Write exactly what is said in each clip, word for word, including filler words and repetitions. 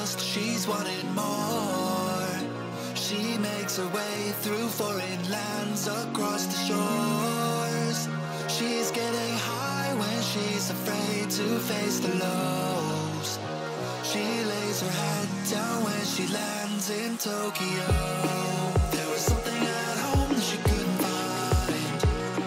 wanderlust, she's wanting more. She makes her way through foreign lands, across the shores. She's getting high when she's afraid to face the lows. She lays her head down when she lands in Tokyo. There was something at home that she couldn't find.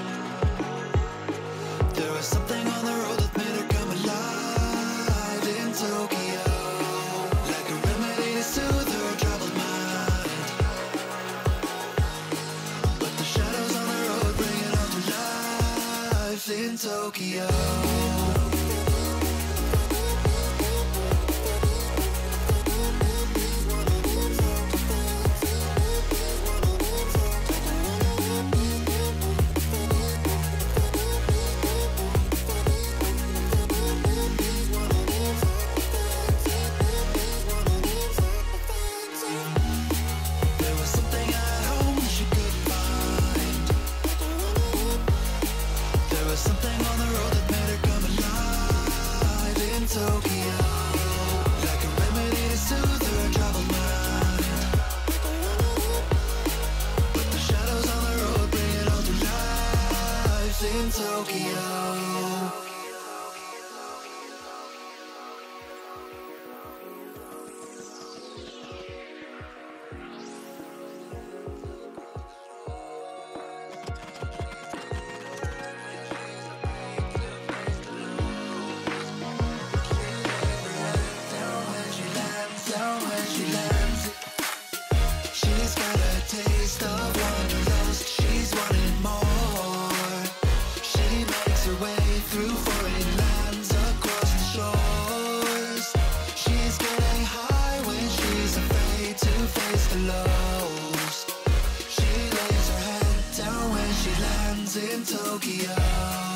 There was something on the road that made her come alive in Tokyo, like a remedy to soothe her troubled mind. But the shadows on the road bring it all to life in Tokyo. In Tokyo. She's got a taste of wanderlust, she's wanting more. She makes her way through foreign lands, across the shores. She's getting high when she's afraid to face the lows. She lays her head down when she lands in Tokyo.